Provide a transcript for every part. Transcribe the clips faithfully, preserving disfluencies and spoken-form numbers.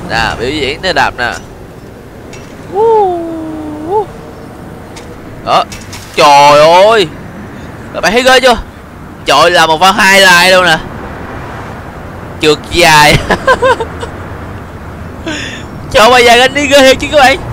Nè, biểu diễn nó đạp nè. Đó. Trời ơi. Các bạn thấy ghê chưa? Trời, là một pha highlight luôn nè. Trượt dài. Trời, bây giờ anh đi ghê thiệt chứ các bạn.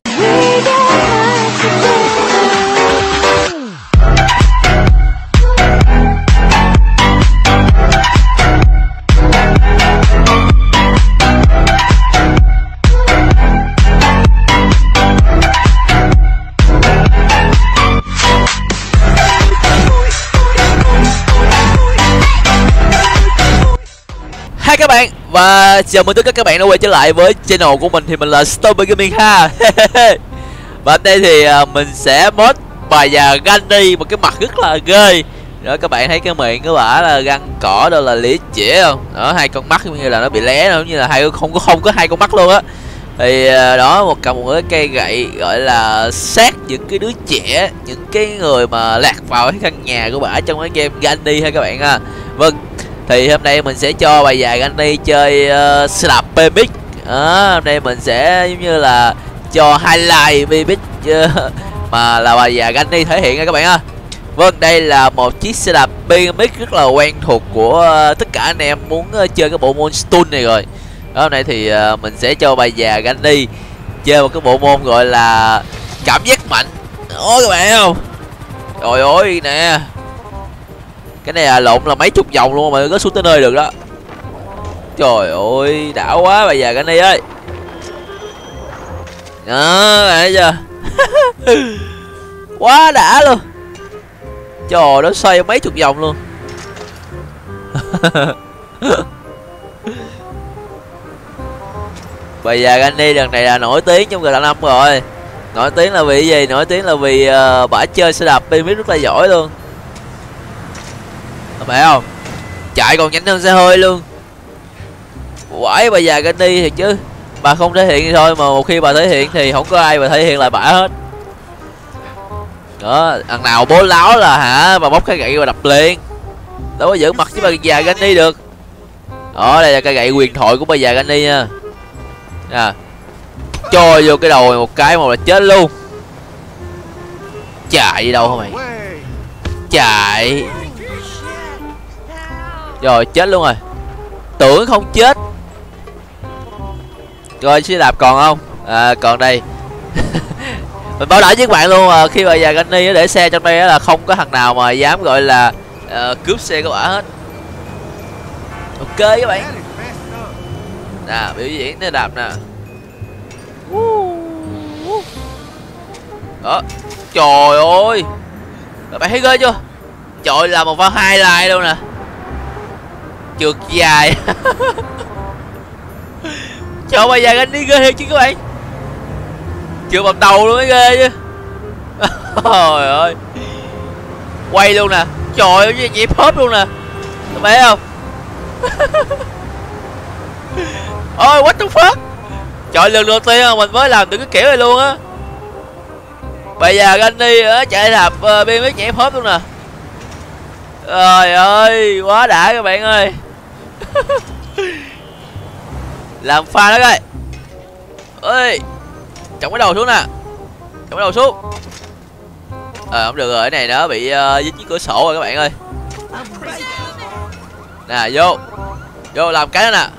Hi các bạn, và chào mừng tất cả các bạn đã quay trở lại với channel của mình. Thì mình là Stormy Gaming ha. Và đây thì mình sẽ mod bài già Granny, một cái mặt rất là ghê. Đó, các bạn thấy cái miệng của bả là găng cỏ, đó là lĩa chĩa không? Đó, hai con mắt như là nó bị lé, giống như là hai không có không có hai con mắt luôn á. Thì đó, một cầm một cái cây gậy gọi là sát những cái đứa trẻ, những cái người mà lạc vào cái căn nhà của bả trong cái game Granny ha các bạn ha. Vâng. Thì hôm nay mình sẽ cho bài già Granny chơi uh, xe đạp bê em ích. Đó, hôm nay mình sẽ giống như là cho highlight bê em ích uh, mà là bài già Granny thể hiện nha các bạn ha. Vâng, đây là một chiếc xe đạp bê em ích rất là quen thuộc của uh, tất cả anh em muốn uh, chơi cái bộ môn stunt này rồi. Đó, hôm nay thì uh, mình sẽ cho bài già Granny chơi một cái bộ môn gọi là cảm giác mạnh. Đó các bạn thấy không? Trời ơi nè. Cái này là lộn là mấy chục vòng luôn mà có xuống tới nơi được đó. Trời ơi, đã quá bà già Granny ơi. Đó, thấy chưa? Quá đã luôn. Trời, nó xoay mấy chục vòng luôn. Bà già Granny lần này là nổi tiếng trong G T A năm rồi. Nổi tiếng là vì cái gì? Nổi tiếng là vì uh, bả chơi xe đạp bê em ích rất là giỏi luôn. Phải không? Chạy còn nhanh hơn xe hơi luôn. Quải bà già Granny thiệt chứ. Bà không thể hiện thì thôi, mà một khi bà thể hiện thì không có ai mà thể hiện lại bả hết. Đó, thằng nào bố láo là hả, bà bóc cái gậy và đập liền. Đâu có giữ mặt với bà già Granny được. Đó, đây là cái gậy huyền thoại của bà già Granny nha. Nè. Cho vô cái đầu một cái một là chết luôn. Chạy đi đâu hả mày? Chạy. Rồi chết luôn rồi. Tưởng không chết. Rồi xe đạp còn không? À còn đây. Mình bảo đảm với các bạn luôn à, khi mà già Granny để xe trong đây là không có thằng nào mà dám gọi là uh, cướp xe của bả hết. Ok các bạn. Nè, biểu diễn nó đạp nè. Đó. Trời ơi. Các bạn thấy ghê chưa? Trời, là một pha highlight luôn nè. Trượt dài. Trời, bây giờ Granny ghê thiệt chứ các bạn. Trượt bằng đầu luôn mới ghê chứ. Trời ơi. Quay luôn nè. Trời ơi, nhịp hớp luôn nè. Các bạn thấy không? Ôi, what the fuck. Trời, lần đầu tiên mình mới làm được cái kiểu này luôn á. Bây giờ Granny ở chạy đạp uh, bê em ích nhảy hớp luôn nè. Trời ơi, quá đã các bạn ơi. Làm pha đó coi. Ơi, trọng cái đầu xuống nè. Trọng cái đầu xuống. Ờ, à, không được rồi, cái này nó bị uh, dính với cửa sổ rồi các bạn ơi. Nè, vô. Vô làm cái đó nè.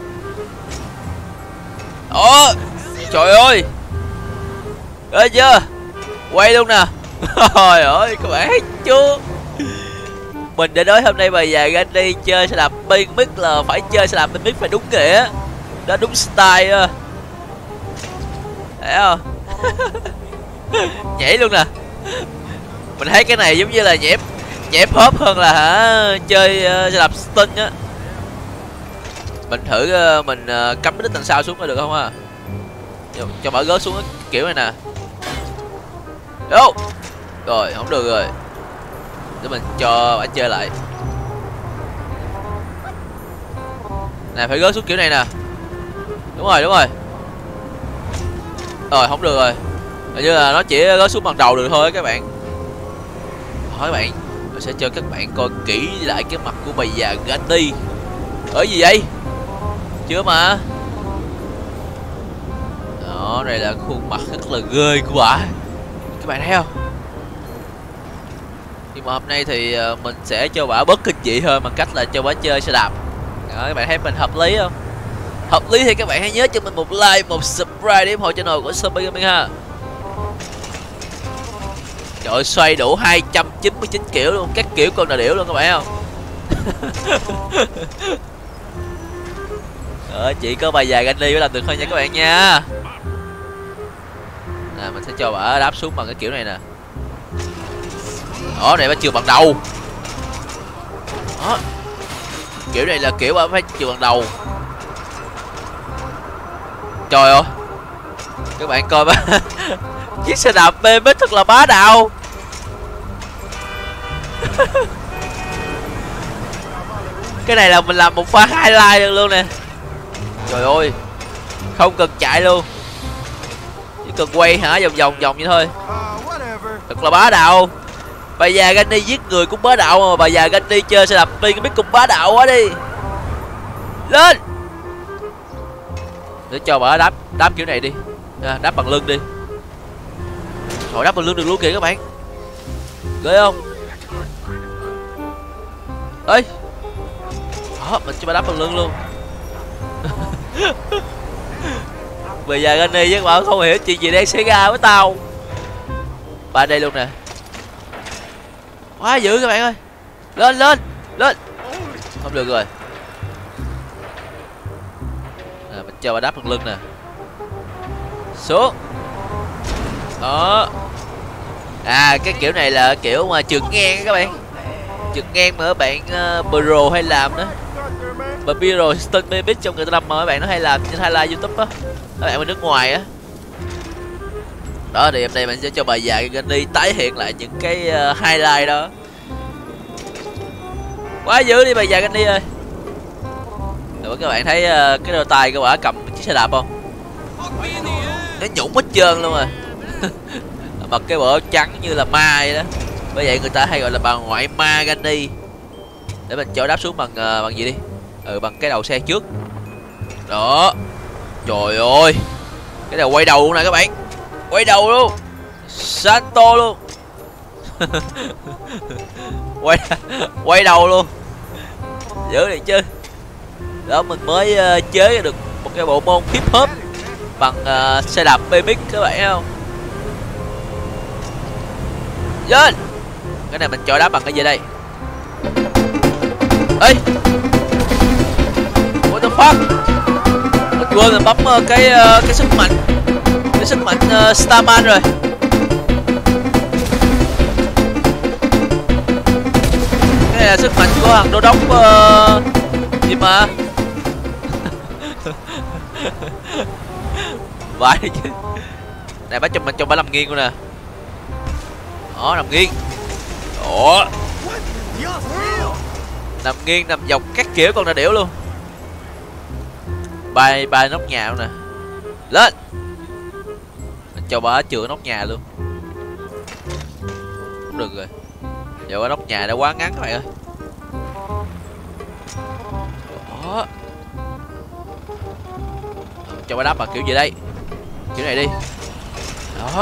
Ồ, trời ơi. Ê chưa? Quay luôn nè. Trời ơi, các bạn thấy chưa? Mình đã nói hôm nay bà già Granny chơi xe đạp bê em ích là phải chơi xe đạp bê em ích phải đúng nghĩa. Đó, đúng style á. Thấy không? Nhảy luôn nè. Mình thấy cái này giống như là nhảy nhảy hop hơn là hả chơi uh, xe đạp stunt á. Mình thử uh, mình uh, cắm cái đít đằng sau xuống coi được không ha. Cho, cho bà gớt xuống cái kiểu này nè. Đâu? Rồi, không được rồi. Để mình cho bà chơi lại. Nè, phải gớt xuống kiểu này nè. Đúng rồi, đúng rồi. Rồi, không được rồi. Hình như là nó chỉ gớt xuống bằng đầu được thôi các bạn. Hỏi các bạn, mình sẽ cho các bạn coi kỹ lại cái mặt của bà già Granny. Ở gì vậy? Chưa mà. Đó, đây là khuôn mặt rất là ghê của bà. Các bạn thấy không? Nhưng mà hôm nay thì mình sẽ cho bà bớt kinh dị hơn bằng cách là cho bà chơi xe đạp. Đó, các bạn thấy mình hợp lý không? Hợp lý thì các bạn hãy nhớ cho mình một like, một subscribe để ủng hộ channel của Super Gaming ha. Trời ơi, xoay đủ hai trăm chín mươi chín kiểu luôn, các kiểu con nào điểu luôn các bạn không? Ờ, chỉ có bà già Granny mới làm được thôi nha các bạn nha. Nè, mình sẽ cho bà đáp xuống bằng cái kiểu này nè. Đó, này bà trượt bằng đầu. Đó. Kiểu này là kiểu bà phải trượt bằng đầu. Trời ơi, các bạn coi bà. Chiếc xe đạp bê em ích thật là bá đạo. Cái này là mình làm một pha highlight luôn nè. Trời ơi, không cần chạy luôn, chỉ cần quay hả vòng vòng vòng như thôi. Thật là bá đạo. Bà già Granny giết người cũng bá đạo, mà bà già Granny chơi xe đạp pin biết cũng bá đạo quá đi. Lên để cho bà đáp đáp kiểu này đi, à, đáp bằng lưng đi. Rồi đáp bằng lưng được luôn kìa các bạn, ghê không? Ê, đó, mình cho bà đáp bằng lưng luôn. Bây giờ Granny với bạn không hiểu chuyện gì đang xảy ra với tao. Bà đây luôn nè, quá dữ các bạn ơi. Lên lên lên, không được rồi. À, mình cho bà đáp bằng lưng nè, xuống. Đó. À, cái kiểu này là kiểu mà trượt ngang các bạn, trượt ngang mà các bạn uh, pro hay làm đó. Và pro stunt baby trong người ta làm mà các bạn nó hay làm trên highlight YouTube á, các bạn ở nước ngoài á. Đó thì hôm nay mình sẽ cho bà già Granny tái hiện lại những cái uh, highlight đó. Quá dữ đi bà già Granny ơi. Rồi các bạn thấy uh, cái đôi tay của bà cầm chiếc xe đạp không? Nó nhũng hết trơn luôn rồi. Mặc cái bộ trắng như là ma vậy đó. Bởi vậy người ta hay gọi là bà ngoại ma Granny. Để mình cho đáp xuống bằng uh, bằng gì đi? Ừ, bằng cái đầu xe trước. Đó. Trời ơi, cái này quay đầu luôn nè các bạn, quay đầu luôn, Santo luôn. quay quay đầu luôn, dữ này chứ. Đó, mình mới uh, chế được một cái bộ môn hip hop bằng uh, xe đạp bê em ích các bạn thấy không? Lên. Cái này mình cho đáp bằng cái gì đây? Ê, what the fuck? Mình quên mình bấm uh, cái uh, cái sức mạnh, cái sức mạnh uh, Starman rồi. Cái này là sức mạnh của thằng đô đốc uh, gì mà. Vãi chứ. Này bắt cho mình cho bà làm nghiêng luôn nè. Đó, nằm nghiêng. Đó, nằm nghiêng, nằm dọc các kiểu con đã điểu luôn. Bay bay nóc nhà luôn nè. Lên. Mình cho bà chữa nóc nhà luôn. Không được rồi, giờ nóc nhà đã quá ngắn các bạn ơi. Đó, cho bà đáp bằng kiểu gì đây? Kiểu này đi. Đó,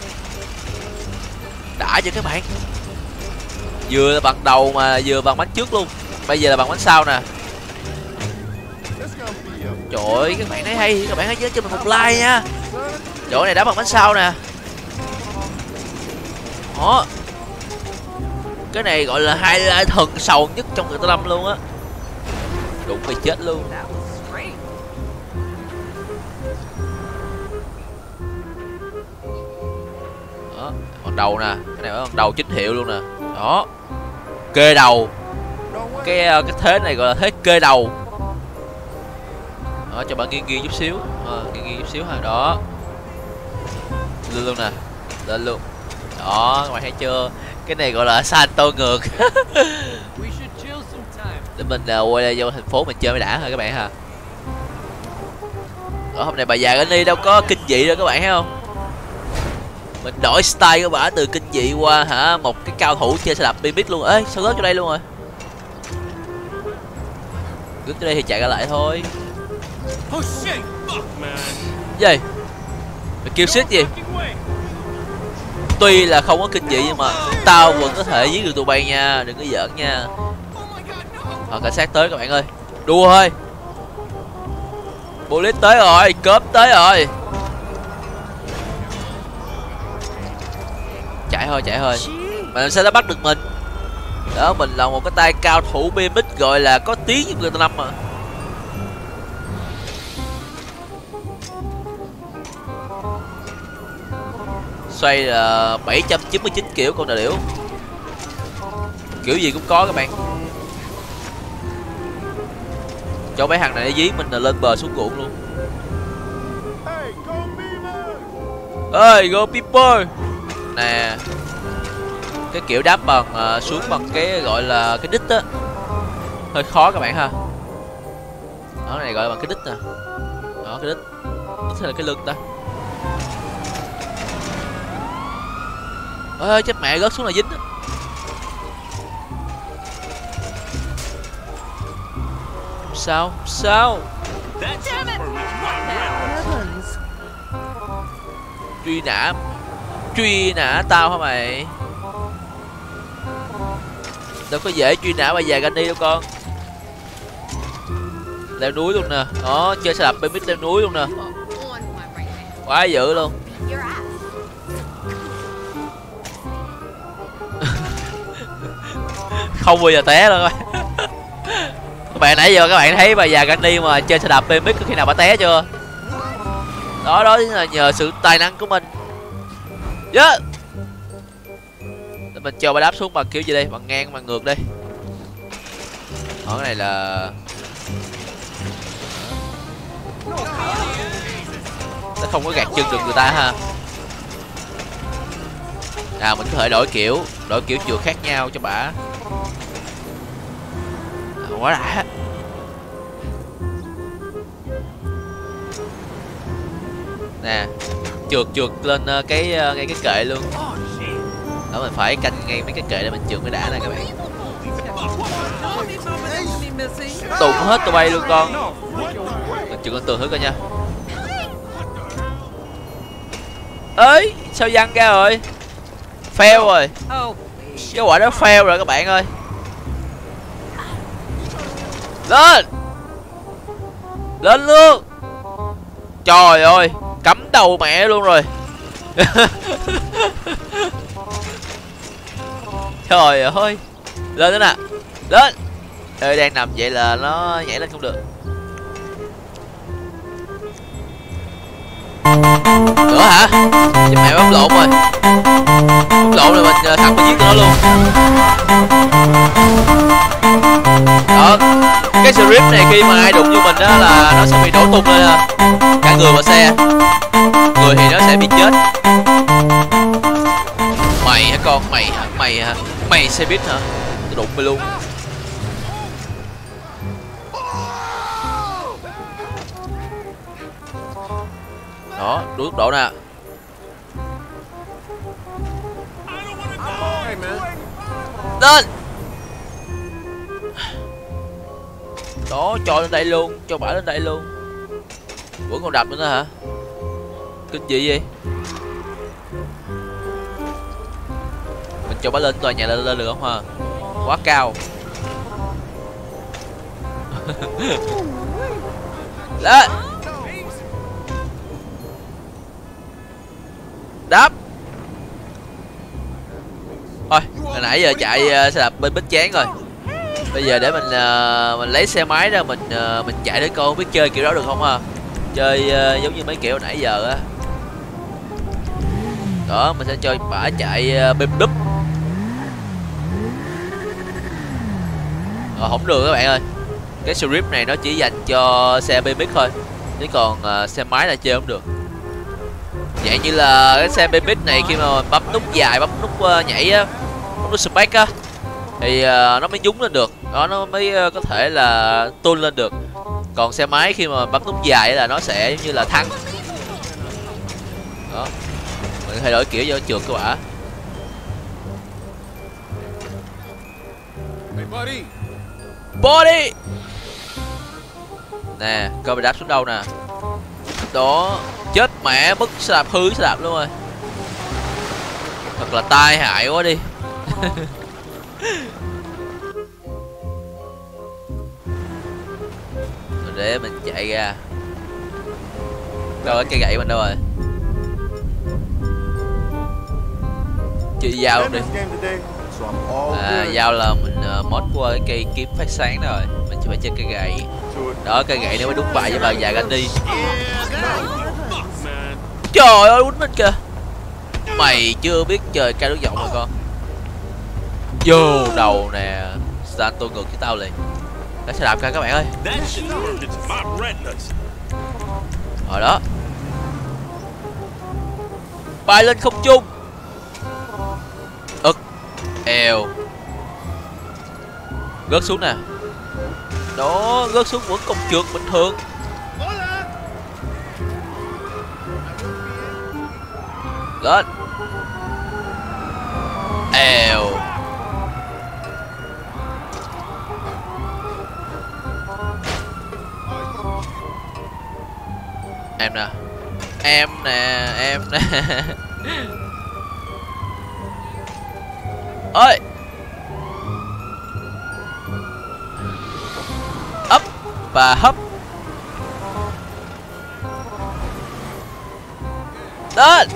đã chưa các bạn? Vừa là bằng đầu mà vừa bằng bánh trước luôn. Bây giờ là bằng bánh sau nè. Trời ơi, các bạn thấy hay, các bạn hãy nhớ cho mình một like nha. Chỗ này đá bằng bánh sau nè. Đó, cái này gọi là highlight thần sầu nhất trong người ta lâm luôn á. Đụng bị chết luôn. Đó, còn đầu nè, cái này còn đầu chính hiệu luôn nè. Đó, kê đầu. Cái cái thế này gọi là thế kê đầu. Đó, cho bạn nghiêng nghiêng chút xíu, à, nghiêng nghiêng chút xíu ha. Đó, lên luôn nè, lên luôn. Đó, các bạn thấy chưa? Cái này gọi là Santo ngược. Để mình uh, quay lại vô thành phố mình chơi mới đã thôi các bạn ha. Ở hôm nay bà già Granny đâu có kinh dị đâu các bạn thấy không? Mình đổi style của bà từ kinh dị qua hả một cái cao thủ chơi xe đạp bê em ích luôn. Ê, sao rớt cho đây luôn rồi? Rớt cho đây thì chạy ra lại thôi. Gì? Mày kêu shit gì? Tuy là không có kinh dị nhưng mà tao vẫn có thể giết được tụi bay nha, đừng có giỡn nha. Ờ, cảnh sát tới các bạn ơi. Đùa thôi. Police tới rồi, cớp tới rồi. Chạy thôi, chạy thôi. Mà làm sao nó bắt được mình? Đó, mình là một cái tay cao thủ bê em ích gọi là có tiếng như người ta năm mà. Xoay là bảy trăm chín mươi chín kiểu con đà điểu. Kiểu gì cũng có các bạn. Cho mấy thằng này nó dí mình là lên bờ xuống ruộng luôn. Ơi, go people. Nè. Cái kiểu đáp bằng uh, xuống bằng cái gọi là cái đít á. Hơi khó các bạn ha. Đó, này gọi là bằng cái đít nè. Đó, cái đít. Đít hay là cái lưng ta? Ơi, chết mẹ, rớt xuống là dính á. Sao? Sao? Truy nã. Truy nã tao hả mày? Đâu có dễ truy nã bà già Granny đâu con. Leo núi luôn nè. Đó, chơi xe đạp bê em ích leo núi luôn nè. Quá dữ luôn. Không bao giờ té đâu các bạn. Các bạn nãy giờ các bạn thấy bà già Granny mà chơi xe đạp bê em ích có khi nào bà té chưa? Đó, đó chính là nhờ sự tài năng của mình. Yeah. Mình cho bà đáp xuống bằng kiểu gì đây? Bằng ngang, bằng ngược đây. Ở cái này là nó không có gạt chân được người ta ha. À, mình có thể đổi kiểu, đổi kiểu trượt khác nhau cho bả. À, quá đã. Nè, trượt trượt lên cái ngay cái kệ luôn. Đó, mình phải canh ngay mấy cái kệ để mình trượt mới đã nè các bạn. Tụng hết tụi bay luôn con. Mình trượt con tường thử coi nha. Ơi, sao văng ra rồi? Fail rồi. Cái quả đó fail rồi các bạn ơi. Lên. Lên luôn. Trời ơi, cắm đầu mẹ luôn rồi. Trời ơi. Lên nữa nè. Lên. Ơi, đang nằm vậy là nó nhảy lên không được. Nữa hả? Chứ mẹ bấm lộn rồi. Bấm lộn rồi mình thằng mình giết tụi nó luôn. Đó. Cái strip này khi mà ai đụng vô mình đó là nó sẽ bị nổ tung lên cả người và xe. Người thì nó sẽ bị chết. Mày hả con? Mày hả? Mày hả? Mày xe buýt hả? Tôi đụng mày luôn. Đó, đúng tốc độ nè. Lên. Đó, cho lên đây luôn, cho bả lên đây luôn. Vẫn còn đập nữa hả? Kinh dị vậy? Mình cho bả lên tòa nhà lên, lên được không hả? Quá cao. Lên. Đáp. Thôi, hồi nãy giờ chạy uh, xe đạp bên bít chán rồi. Bây giờ để mình uh, mình lấy xe máy ra mình uh, mình chạy để coi không biết chơi kiểu đó được không ha. Chơi uh, giống như mấy kiểu nãy giờ á. Đó, mình sẽ cho bả chạy uh, bếp đúp. Ờ, không được các bạn ơi. Cái strip này nó chỉ dành cho xe bê em ích thôi. Chứ còn uh, xe máy là chơi không được. Vậy như là cái xe bê em ích này khi mà bấm nút dài, bấm nút uh, nhảy á, bấm nút spec á thì uh, nó mới nhúng lên được. Đó, nó mới uh, có thể là tuôn lên được. Còn xe máy khi mà bấm nút dài là nó sẽ giống như là thắng. Đó. Mình thay đổi kiểu cho trượt các bạn. Body. Body. Nè, coi mình đáp xuống đâu nè. Đó, Chết mẹ, mất xe đạp, hư xe đạp luôn rồi. Thật là tai hại quá đi. Rồi để mình chạy ra. Đâu cái cây gậy mình đâu rồi? Chị dao luôn đi. À, dao là mình uh, mod qua cái cây kiếm phát sáng đó rồi. Mình chỉ phải chơi cây gậy. Đó, cây gậy nó mới đúng bài với bà già Gandhi. Trời ơi, quýnh mình kìa. Mày chưa biết chơi ca nước giọng mà con. Vô đầu nè. Santo ngược với tao liền. Cái xe đạp kìa các bạn ơi. Rồi đó. Bay lên không trung. Ức. Eo. Rớt xuống nè. Đó, rớt xuống vẫn còn trượt bình thường. Lên. Eo. Em nè. Em nè, em nè. Ơi. Ấp và hấp. Lên.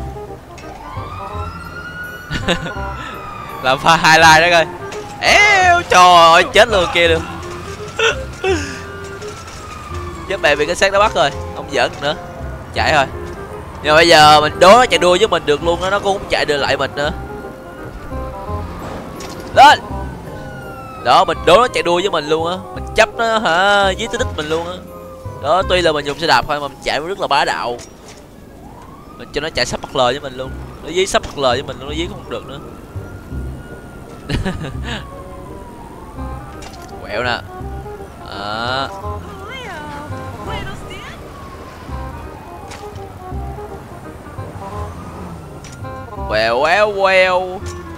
Làm pha highlight đó coi. Éo, trời ơi, chết luôn kia luôn. Chết bè bị cái xác nó bắt rồi, không giỡn nữa. Chạy thôi. Nhưng mà bây giờ mình đố nó chạy đua với mình được luôn đó, nó cũng không chạy được lại mình nữa. Lên. Đó, mình đố nó chạy đua với mình luôn á, mình chấp nó hả dưới tới đích mình luôn á. Đó, tuy là mình dùng xe đạp thôi mà mình chạy rất là bá đạo. Mình cho nó chạy sắp bắt lời với mình luôn. Nó dí sắp bắt lời với mình luôn, nó dí cũng không được nữa. Quẹo nè. À. Quẹo quẹo quẹo.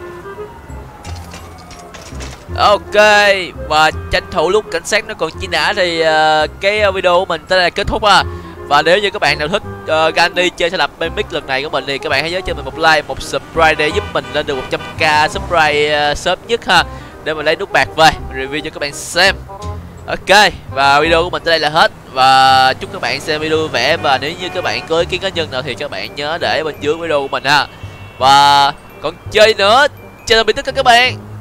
Ok, và tranh thủ lúc cảnh sát nó còn chi nã thì uh, cái video của mình tới đây là kết thúc ha. Và nếu như các bạn nào thích uh, Gandhi chơi xe đạp bê em ích lần này của mình thì các bạn hãy nhớ cho mình một like, một subscribe để giúp mình lên được một trăm k subscribe uh, sớm nhất ha, để mình lấy nút bạc về review cho các bạn xem. Ok, và video của mình tới đây là hết. Và chúc các bạn xem video vui vẻ. Và nếu như các bạn có ý kiến cá nhân nào thì các bạn nhớ để bên dưới video của mình ha. Và còn chơi nữa, chào tạm biệt tất cả các bạn.